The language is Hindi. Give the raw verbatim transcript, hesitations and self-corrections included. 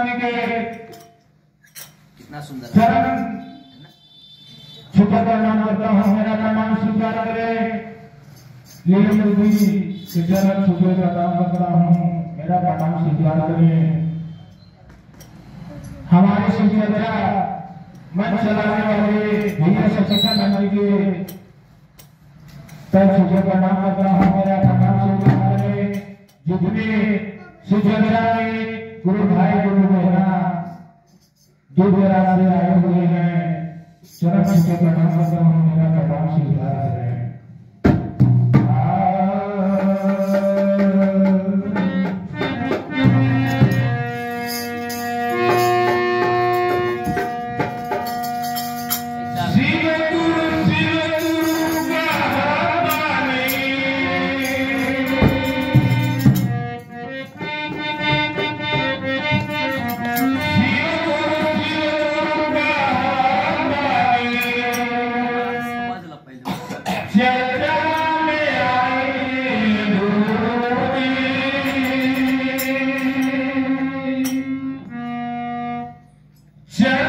जी के कितना सुंदर चरण छुपा प्रणाम करता हूँ। मेरा प्रणाम स्वीकार करे। लीला जी के चरण छुपे प्रणाम करता हूँ। मेरा प्रणाम स्वीकार करे। हमारे सुचेता मन चलाने वाले भैया सचिदानंद जी के पैर छुपे प्रणाम करता हूँ। मेरा प्रणाम स्वीकार करे। जितने सुचेता में गुरु भाई गुरु बहना दूर दराज से आए हुए हैं, चरण छुपे प्रणाम करता हूँ। मेरा प्रणाम स्वीकार करें। Yeah.